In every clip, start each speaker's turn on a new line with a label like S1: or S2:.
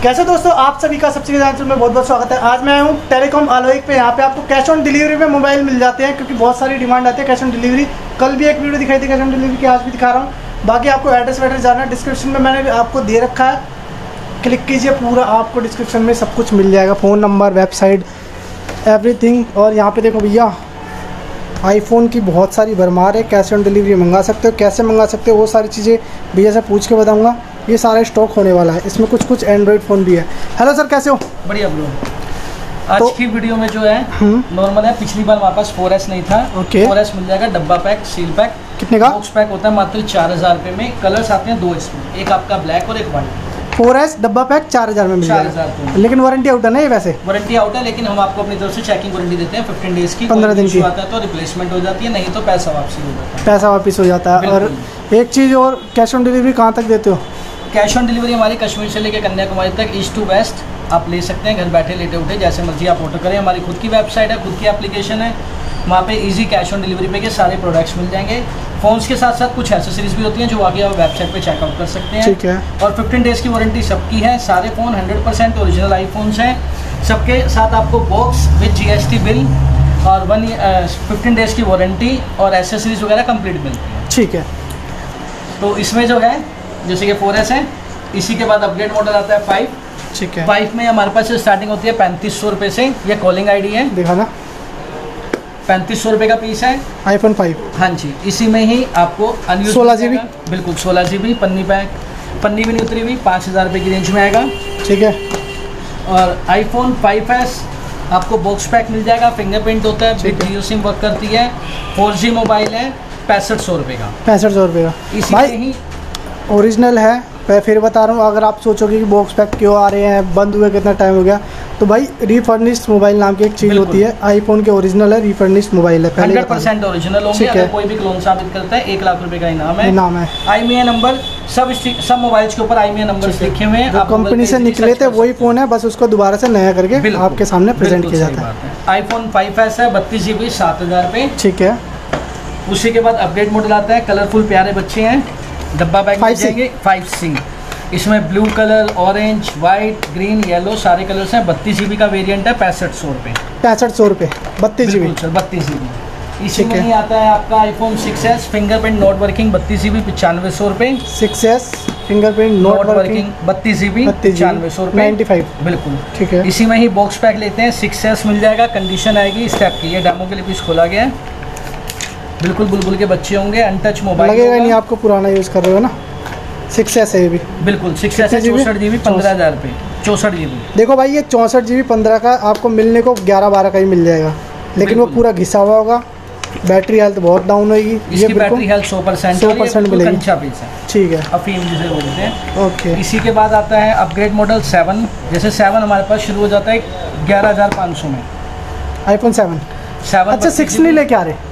S1: कैसे दोस्तों, आप सभी का सबसे ज़्यादा में बहुत बहुत स्वागत है। आज मैं आया हूँ टेलीकॉम आलोक पे। यहाँ पे आपको कैश ऑन डिलीवरी में मोबाइल मिल जाते हैं, क्योंकि बहुत सारी डिमांड आती है कैश ऑन डिलीवरी। कल भी एक वीडियो दिखाई थी कैश ऑन डिलीवरी की, आज भी दिखा रहा हूँ। बाकी आपको एड्रेस वैड्रेस जाना है, डिस्क्रिप्शन में मैंने आपको दे रखा है, क्लिक कीजिए, पूरा आपको डिस्क्रिप्शन में सब कुछ मिल जाएगा, फ़ोन नंबर, वेबसाइट, एवरीथिंग। और यहाँ पर देखो भैया, आईफोन की बहुत सारी भरमार है। कैश ऑन डिलीवरी मंगा सकते हो, कैसे मंगा सकते हो वो सारी चीज़ें भैया से पूछ के बताऊंगा। ये सारा स्टॉक होने वाला है, इसमें कुछ एंड्रॉयड फ़ोन भी है। हेलो सर, कैसे हो?
S2: बढ़िया ब्रो। आज की वीडियो में जो है नॉर्मल है। पिछली बार हमारे पास 4S नहीं था।
S1: ओके।
S2: 4S मिल जाएगा, डब्बा पैक, सील पैक।
S1: कितने का?
S2: बॉक्स पैक होता है मात्र 4000 रुपये में। कलर्स आते हैं 2 इसमें, एक आपका ब्लैक और एक वाइट।
S1: 4S डब्बा पैक 4000 में मिल जाएगा।
S2: 4000।
S1: लेकिन वारंटी आउट है ना ये? वैसे
S2: वारंटी आउट है, लेकिन हम आपको अपनी तरफ से चेकिंग वारंटी देते हैं 15 डेज की।
S1: 15 दिन की
S2: आता है तो रिप्लेसमेंट हो जाती है, नहीं तो पैसा वापसी हो जाता है।
S1: पैसा वापस हो जाता है। और एक चीज़ और, कैश ऑन डिलीवरी कहाँ तक देते हो?
S2: कैश ऑन डिलीवरी हमारी कश्मीर से लेकर कन्याकुमारी तक, ईस्ट टू वेस्ट आप ले सकते हैं। घर बैठे लेटे उठे जैसे मर्जी आप ऑर्डर करें। हमारी खुद की वेबसाइट है, खुद की एप्लीकेशन है, वहाँ पे इजी कैश ऑन डिलीवरी पे के सारे प्रोडक्ट्स मिल जाएंगे। फ़ोन्स के साथ साथ कुछ एसेसरीज भी होती हैं जो आगे आप वेबसाइट पे चेकआउट कर सकते हैं।
S1: ठीक है।
S2: और 15 डेज़ की वारंटी सबकी है। सारे फ़ोन 100% ओरिजिनल आईफोन्स हैं। सबके साथ आपको बॉक्स विद GST बिल और 15 डेज़ की वारंटी और एसेसरीज वगैरह कंप्लीट मिलती है।
S1: ठीक है।
S2: तो इसमें जो है, जैसे कि 4S है, इसी के बाद अपग्रेड मॉडल आता है 5।
S1: ठीक है।
S2: 5 में हमारे पास स्टार्टिंग होती है 3500 रुपये से। ये कॉलिंग आईडी है,
S1: दिखाना।
S2: 3500 रुपये का पीस है।
S1: iPhone 5।
S2: हाँ जी, इसी में ही आपको अनयूज
S1: 16 GB।
S2: बिल्कुल 16 GB पन्नी पैक, पन्नी भी नहीं उतरी हुई, 5000 रुपये की रेंज में आएगा।
S1: ठीक है।
S2: और iPhone 5S आपको बॉक्स पैक मिल जाएगा, फिंगरप्रिंट होता है, जियो सिम वर्क करती है, 4G मोबाइल है, 6500 रुपये का।
S1: 6500 रुपये का
S2: इसी में ही
S1: ओरिजिनल है। मैं फिर बता रहा हूँ, अगर आप सोचोगे कि बॉक्स पैक क्यों आ रहे हैं, बंद हुए कितना टाइम हो गया, तो भाई रिफर्निश्ड मोबाइल नाम की एक चीज़ होती है। आईफोन के ओरिजिनल है, रिफर्निश्ड मोबाइल है,
S2: 100% ओरिजिनल होंगे। अगर कोई भी क्लोन साबित करता है 1 लाख रुपए का इनाम है। IMEI नंबर सब मोबाइल्स के ऊपर IMEI नंबर लिखे हुए हैं।
S1: जो कंपनी से निकले थे वही फ़ोन है, बस उसको दोबारा से नया करके आपके सामने प्रेजेंट किया जाता है।
S2: iPhone 5S है, 32 GB, 7000 रुपये।
S1: ठीक है।
S2: उसी के बाद अपडेट मॉडल आता है, कलरफुल प्यारे बच्चे हैं, डब्बा बैग मिल जाएंगे 5C। इसमें blue colour, orange, white, green, yellow सारे कलर्स हैं। 32 GB का वेरिएंट है, 6500 रुपये।
S1: 6500 रुपये 32 GB।
S2: 32 GB। इसी में ही आता है आपका iPhone 6S fingerprint not working, 32 GB, 9500 रुपये।
S1: 6S fingerprint not working,
S2: 32 GB, 9500 रुपये,
S1: 95।
S2: बिल्कुल
S1: ठीक है।
S2: इसी में ही बॉक्स पैक लेते हैं, 6S मिल जाएगा। कंडीशन आएगी इस टाइप की, ये डेमो के लिए पीस खोला गया है। बिल्कुल बुलबुल के बच्चे होंगे, अनटच मोबाइल
S1: लगेगा नहीं आपको, पुराना यूज़ कर रहे हो ना। 6S है ये भी।
S2: बिल्कुल 6S है, 64 GB, 15000 रुपये, 64 GB।
S1: देखो भाई, ये 64 GB 15 का आपको मिलने को 11-12 का ही मिल जाएगा, लेकिन वो पूरा घिसा हुआ होगा। बैटरी हेल्थ बहुत डाउन होगी।
S2: ये बैटरी हेल्थ 100%
S1: मिलेगी।
S2: अच्छा पीस है।
S1: ठीक है।
S2: अफीम जिसे बोलते हैं।
S1: ओके।
S2: इसी के बाद आता है अपग्रेड मॉडल 7। जैसे 7 हमारे पास शुरू हो जाता है 11500 में।
S1: iPhone 7। अच्छा, 6 नहीं लेके आ रहे?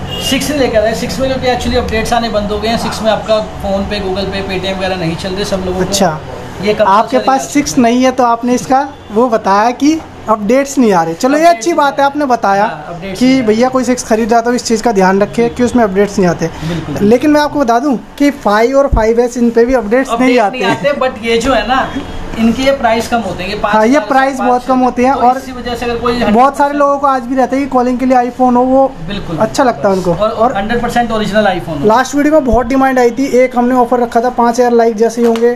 S2: 6 नहीं लेकर आए। 6 में क्योंकि एक्चुअली अपडेट्स आने बंद हो गए हैं। 6 में आपका फ़ोन पे, गूगल पे, पेटीएम वगैरह नहीं चल रहे सब लोगों को।
S1: अच्छा,
S2: ये
S1: आपके पास 6 नहीं है तो आपने इसका वो बताया कि अपडेट्स नहीं आ रहे। चलो ये अच्छी बात है, आपने बताया कि भैया कोई 6 खरीद रहा तो इस चीज़ का ध्यान रखे कि उसमें अपडेट्स नहीं आते। लेकिन मैं आपको बता दूं कि 5 और 5S इन पे भी अपडेट्स नहीं आते।
S2: बट ये जो है ना, इनके ये प्राइस कम होते हैं।
S1: हाँ, ये प्राइस बहुत कम होते हैं। और
S2: इसी वजह से अगर कोई
S1: बहुत सारे लोगों को आज भी रहता है कि कॉलिंग के लिए आईफोन हो, वो
S2: बिल्कुल अच्छा
S1: लगता है उनको। और
S2: 100% ओरिजिनल आईफोन।
S1: लास्ट वीडियो में बहुत डिमांड आई थी, एक हमने ऑफर रखा था 5000 लाइक जैसे ही होंगे।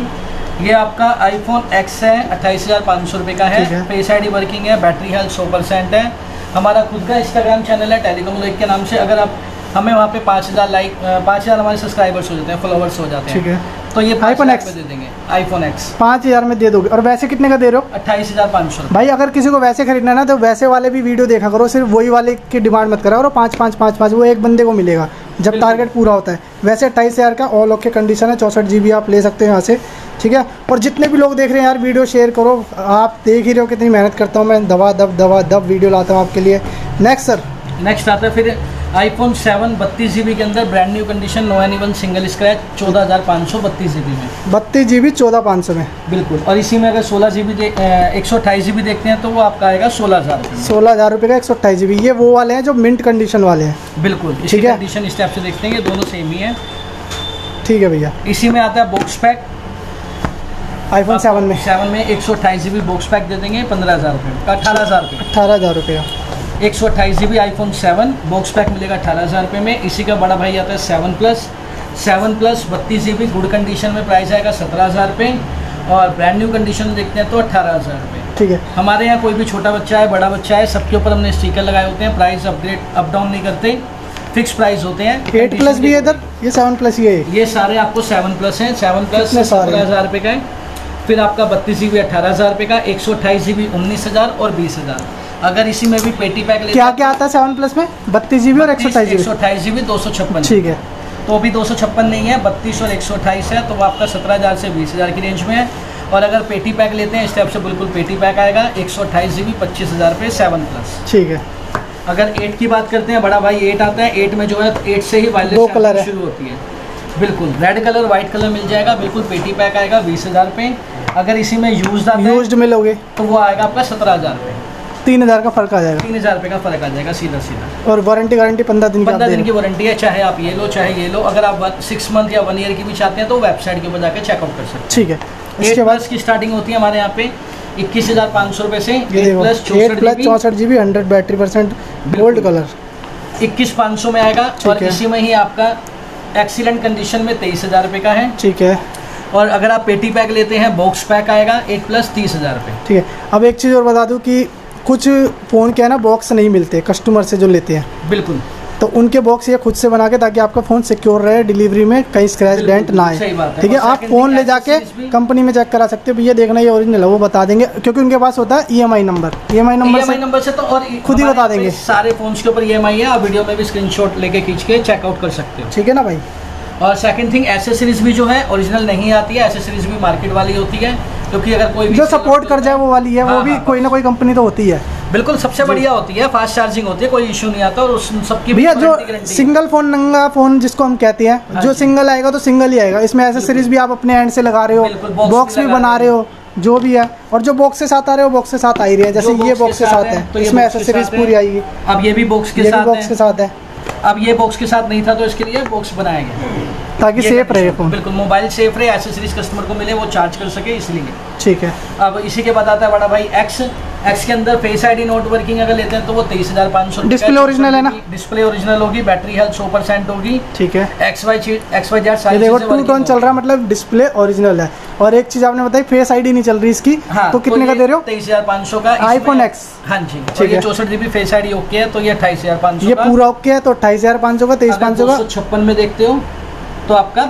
S2: ये आपका iPhone X है, 28500 रुपये का है। फेस ID वर्किंग है, बैटरी हेल्थ 100% है। हमारा खुद का इंस्टाग्राम चैनल है टेलीकॉम आलोक के नाम से। अगर आप हमें वहाँ पे 5000 लाइक, 5000 हमारे सब्सक्राइबर्स हो जाते हैं, फॉलोवर्स हो जाते हैं।
S1: ठीक है।
S2: तो ये
S1: iPhone X
S2: दे देंगे। iPhone X
S1: 5000 में दे दोगे। और वैसे कितने का दे रहे हो?
S2: 28500।
S1: भाई अगर किसी को वैसे खरीदना है ना, तो वैसे वाले भी वीडियो देखा करो, सिर्फ वही वाले की डिमांड मत करा करो। 5 वो एक बंदे को मिलेगा जब टारगेट पूरा होता है। वैसे 28000 का ऑल ओके कंडीशन है, 64 GB आप ले सकते हो यहाँ से। ठीक है। और जितने भी लोग देख रहे हैं यार, वीडियो शेयर करो। आप देख ही रहे हो कितनी मेहनत करता हूँ मैं, दवा दब वीडियो लाता हूँ आपके लिए। नेक्स्ट सर,
S2: नेक्स्ट आता है फिर iPhone 7 32 GB के अंदर, brand new condition, no anyone, single scratch, 14500 32 GB में।
S1: 32 GB 14500 में,
S2: बिल्कुल। और इसी में अगर 16 GB 128 GB देखते हैं तो वो आपका आएगा 16000
S1: रुपये का 128 GB। ये वो वाले हैं जो मिंट कंडीशन वाले हैं।
S2: बिल्कुल। इसकी कंडीशन इस टाइप से देखते हैं, ये दोनों सेम ही है।
S1: ठीक है भैया।
S2: इसी में आता है बॉक्स पैक,
S1: iPhone 7 में
S2: 128 GB बॉक्स पैक दे देंगे 15,000 रुपये का, 18,000 रुपये,
S1: 18,000 रुपये का
S2: 128 GB iPhone 7 बॉक्स पैक मिलेगा 18,000 रुपये में। इसी का बड़ा भाई आता है 7 प्लस 32 GB गुड कंडीशन में प्राइस आएगा 17,000 रुपये, और ब्रांड न्यू कंडीशन में देखते हैं तो 18,000 रुपये।
S1: ठीक है।
S2: हमारे यहाँ कोई भी छोटा बच्चा है बड़ा बच्चा है सबके ऊपर हमने स्टिकर लगाए होते हैं, प्राइस अपग्रेड अप डाउन नहीं करते, फिक्स प्राइस होते हैं।
S1: 8 प्लस भी है इधर, ये 7 प्लस ही है,
S2: ये सारे आपको 7 प्लस हैं। 7 प्लस 17,000 रुपये का है। फिर आपका 32 GB 18,000 रुपये का, 128 GB 19,000 और 20,000। अगर इसी में भी पेटी पैक लेते
S1: क्या क्या आता है 7 प्लस में? 32 GB और 128
S2: GB 256।
S1: ठीक है।
S2: तो अभी 256 नहीं है, 32 और 128 है, तो वो आपका 17,000 से 20,000 की रेंज में है। और अगर पेटी पैक लेते हैं इस टाइप से बिल्कुल पेटी पैक आएगा 128 GB 25,000 रुपये 7 प्लस।
S1: ठीक है।
S2: अगर 8 की बात करते हैं, बड़ा भाई 8 आता है, 8 में जो है 8 से ही वायरलेस
S1: 2 कलर
S2: शुरू होती है, बिल्कुल रेड कलर व्हाइट कलर मिल जाएगा, बिल्कुल पेटी पैक आएगा 20,000 रुपये। अगर इसी में यूज्ड
S1: मिलोगे
S2: तो वो आएगा आपका 17,000 रुपये,
S1: 3,000 का फर्क आ जाएगा,
S2: 3,000 रुपये का फर्क आ जाएगा सीधा सीधा।
S1: और वारंटी गारंटी 15 दिन
S2: 15 दिन की वारंटी है, चाहे आप ये लो चाहे ये लो। अगर आप 6 मंथ या 1 ईयर की भी चाहते हैं तो वेबसाइट के ऊपर जाकर चेकआउट कर सकते हैं।
S1: ठीक है।
S2: 8 प्लस की स्टार्टिंग होती है हमारे यहाँ पे 21,500 रुपये से।
S1: 8 plus 64 GB 100 battery percent gold colour
S2: 21,500 में आएगा। और इसी में ही आपका एक्सीलेंट कंडीशन में 23,000 रुपये का है।
S1: ठीक है।
S2: और अगर आप पेटी पैक लेते हैं बॉक्स पैक आएगा 8 प्लस 30,000 रुपये।
S1: ठीक है। अब एक चीज़ और बता दूं कि कुछ फ़ोन क्या है ना बॉक्स नहीं मिलते कस्टमर से जो लेते हैं,
S2: बिल्कुल,
S1: तो उनके बॉक्स ये खुद से बना के, ताकि आपका फ़ोन सिक्योर रहे, डिलीवरी में कहीं स्क्रैच डेंट ना आए। ठीक है। आप फ़ोन ले जाके कंपनी में चेक करा सकते हो, भैया देखना ये ओरिजिनल है, वो बता देंगे, क्योंकि उनके पास होता है EMI नंबर से
S2: तो और
S1: खुद ही बता देंगे।
S2: सारे फोन्स के ऊपर EMI है, आप वीडियो में भी स्क्रीनशॉट लेके खींच के चेकआउट कर सकते हो।
S1: ठीक है ना भाई।
S2: और सेकंड थिंग, एसेसरीज भी जो है ओरिजिनल नहीं आती है, एसेसरीज भी मार्केट वाली होती है, क्योंकि अगर कोई भी
S1: जो सपोर्ट कर जाए वो वाली है, वो भी कोई ना कोई कंपनी तो होती है,
S2: बिल्कुल सबसे बढ़िया होती है, फास्ट चार्जिंग होती है, कोई इशू नहीं आता। और उस सबकी
S1: भैया जो सिंगल फोन नंगा फोन जिसको हम कहते हैं, जो सिंगल आएगा तो सिंगल ही आएगा, इसमें एसेसरीज भी आप अपने एंड से लगा रहे हो, बॉक्स भी बना रहे हो, जो भी है, और जो बॉक्स के साथ आ रहे हो बॉक्स के साथ आ ही रहे हैं, जैसे ये बॉक्स के साथ है, तो इसमें एसेसरीज पूरी आएगी।
S2: अब ये भी बॉक्स के
S1: साथ है।
S2: अब ये बॉक्स के साथ नहीं था तो इसके लिए बॉक्स बनाया गया
S1: ताकि सेफ रहे फोन,
S2: बिल्कुल मोबाइल सेफ रहे, एसेसरीज कस्टमर को मिले, वो चार्ज कर सके, इसलिए।
S1: ठीक है।
S2: अब इसी के बाद आता है बड़ा भाई एक्स के अंदर फेस आईडी नोट वर्किंग अगर लेते हैं तो वो 23,500।
S1: डिस्प्ले ओरिजिनल है ना?
S2: डिस्प्ले ओरिजिनल होगी, बैटरी हेल्थ 100% होगी।
S1: ठीक है।
S2: XYZ
S1: सारी देखो 2 टोन चल रहा है, मतलब डिस्प्ले ओरिजिनल है। और एक चीज आपने बताई फेस आईडी नहीं चल रही इसकी,
S2: हाँ,
S1: तो कितने का दे रहे हो?
S2: 23,500 का
S1: iPhone X।
S2: हाँ जी, ठीक है। 64 GB फेस आईडी ओके है तो ये 28,500
S1: ये पूरा ओके है तो 28,500 का, 23,500 का।
S2: 256 में देखते हो तो आपका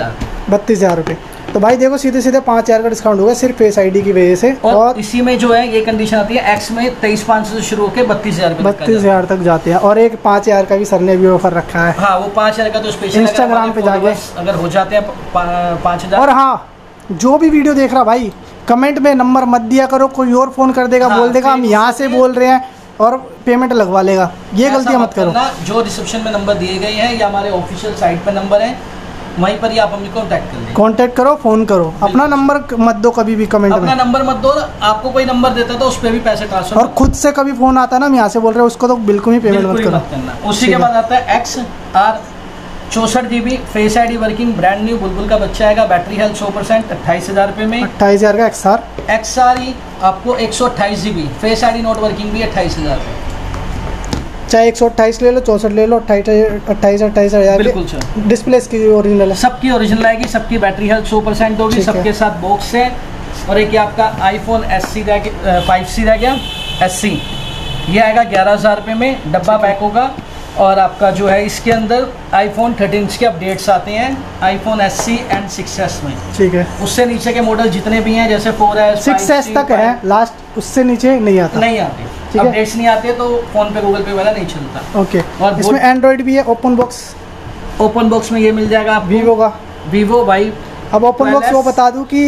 S2: 32,000
S1: रुपये। तो भाई देखो सीधे 5,000 का डिस्काउंट होगा सिर्फ फेस आईडी की वजह से।
S2: और इसी में जो है ये कंडीशन आती है एक्स में 23,500 से शुरू होकर 32,000
S1: तक जाते हैं। और एक 5,000 का भी सर ने भी ऑफर रखा है।
S2: हाँ, वो 5,000 का तो स्पेशल
S1: इंस्टाग्राम पे जाके
S2: अगर हो जाते हैं 5,000।
S1: और हाँ, जो भी वीडियो देख रहा भाई कमेंट में नंबर मत दिया करो, कोई और फोन कर देगा, बोल देगा हम यहाँ से बोल रहे हैं और पेमेंट लगवा लेगा, ये गलती मत करो।
S2: जो रिसेप्शन में नंबर दिए गए हैं या हमारे ऑफिशियल साइट पे नंबर है, वहीं पर ही आप हमको कांटेक्ट करो, फोन करो, अपना नंबर मत दो कभी भी कमेंट में, अपना नंबर मत दो। आपको कोई नंबर देता तो उस पर भी पैसे ट्रांसफर,
S1: और खुद से कभी फोन आता है ना हम यहाँ से बोल रहे हैं, उसको तो बिल्कुल ही पेमेंट मत करो।
S2: उसी के बाद आता है XR 64 GB face ID working, brand new बुलबुल का बच्चा आएगा, बैटरी हेल्थ 100%, 28,000 रुपये में।
S1: 28,000 का XR
S2: ही आपको 128 GB face ID not working भी 28,000 रुपये,
S1: चाहे 128 ले लो, 64 ले लो, 28,000
S2: बिल्कुल सर।
S1: डिस्प्ले इसकी ओरिजिनल है,
S2: सबकी ओरिजिनल आएगी, सबकी बैटरी हेल्थ 100% होगी, सबके साथ बॉक्स है। और एक आपका iPhone SC 5C रह गया, SC ये आएगा 11,000 रुपये में, डब्बा पैक होगा। और आपका जो है इसके अंदर iPhone 13 के अपडेट्स आते हैं iPhone SC एंड 6S में।
S1: ठीक है।
S2: उससे नीचे के मॉडल जितने भी हैं जैसे 4S
S1: 6S तक है लास्ट, उससे नीचे नहीं आते,
S2: अपडेट्स नहीं आते, तो फोन पे गूगल पे वाला नहीं चलता।
S1: ओके। और इसमें एंड्रॉइड भी है, ओपन बॉक्स में
S2: ये मिल जाएगा आपको, वीवो भाई।
S1: अब ओपन बॉक्स वो बता दूं कि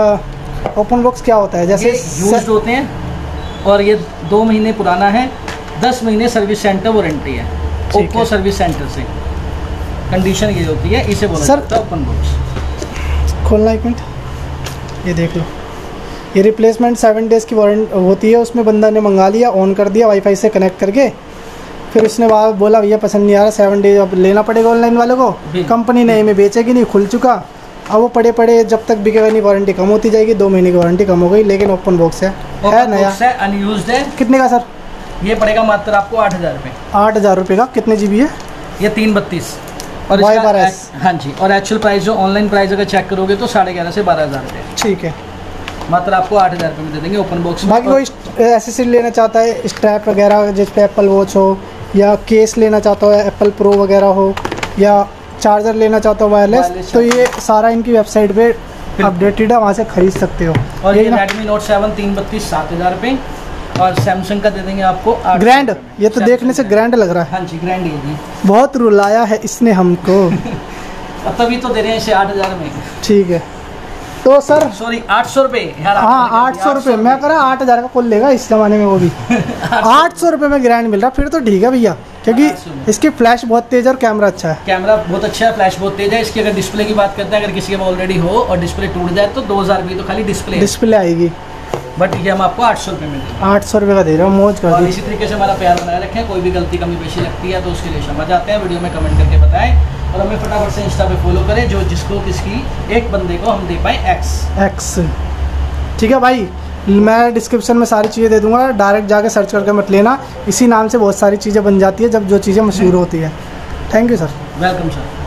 S1: ओपन बॉक्स क्या होता है, जैसे
S2: यूज्ड होते हैं और ये 2 महीने पुराना है, 10 महीने सर्विस सेंटर वारंटी है, ओप्पो सर्विस सेंटर से। कंडीशन ये होती है, इसे बोला जाता है ओपन बॉक्स।
S1: खोलना एक मिनट, ये देख लो, ये रिप्लेसमेंट 7 डेज़ की वारंटी होती है, उसमें बंदा ने मंगा लिया, ऑन कर दिया वाईफाई से कनेक्ट करके, फिर उसने बोला भैया पसंद नहीं आ रहा, 7 डेज अब लेना पड़ेगा ऑनलाइन वाले को, कंपनी ने हमें बेचेगी नहीं, खुल चुका, अब वो पड़े पड़े जब तक बिकेगा नहीं वारंटी कम होती जाएगी, 2 महीने की वारंटी कम हो गई, लेकिन ओपन बॉक्स है नया,
S2: है अनयूज्ड है।
S1: कितने का सर?
S2: ये पड़ेगा मात्र आपको 8,000 रुपये।
S1: 8,000 रुपये का। कितने GB है?
S2: ये 332 और हाँ जी, और एक्चुअल प्राइस जो ऑनलाइन प्राइस अगर चेक करोगे तो 11,500 से 12,000 रुपये।
S1: ठीक है,
S2: मात्र आपको 8,000 रुपये में दे देंगे ओपन बॉक्स।
S1: बाकी कोई एसेसरी लेना चाहता है, स्ट्रैप वगैरह जिस पे एप्पल वॉच हो, या केस लेना चाहता हो, एप्पल प्रो वगैरह हो, या चार्जर लेना चाहता हो वायरलेस, तो ये सारा इनकी वेबसाइट पे अपडेटेड है, वहाँ से खरीद सकते हो।
S2: और ये रेडमी नोट 7 332 7,000 रुपये, और सैमसंग का दे देंगे आपको
S1: ग्रैंड। ये तो देखने से ग्रैंड लग रहा है।
S2: हाँ जी, ग्रैंड ये जी।
S1: बहुत रुलाया है इसने हमको।
S2: तभी तो दे रहे हैं इसे 8,000 में।
S1: ठीक है, तो सर
S2: सॉरी 800 रुपये।
S1: हाँ 800 रुपये, मैं कह रहा 8,000 का कौन लेगा इस ज़माने में, वो भी 800 रुपये में ग्रैंड मिल रहा, फिर तो ठीक है भैया, क्योंकि इसकी फ्लैश बहुत तेज है और कैमरा अच्छा है।
S2: कैमरा बहुत अच्छा है, फ्लैश बहुत तेज है। इसकी अगर डिस्प्ले की बात करते हैं, अगर किसी के ऑलरेडी हो और डिस्प्ले टूट जाए तो 2,000 रुपये तो खाली डिस्प्ले
S1: आएगी,
S2: बट ये हम आपको 800 रुपये में दे रहे हैं।
S1: 800 रुपये का दे रहे हो, मौज कर।
S2: और इसी तरीके से हमारा प्यार बनाए रखें, कोई भी गलती कमी पेशी लगती है तो उसके लिए क्षमा चाहते हैं, वीडियो में कमेंट करके बताएं, और हमें फटाफट से इंस्टा पे फॉलो करें, जो जिसको किसकी एक बंदे को हम दे पाए एक्स।
S1: ठीक है भाई, मैं डिस्क्रिप्शन में सारी चीज़ें दे दूंगा, डायरेक्ट जाके सर्च करके मत लेना, इसी नाम से बहुत सारी चीज़ें बन जाती है जब जो चीज़ें मशहूर होती है। Thank you sir.
S2: Welcome sir.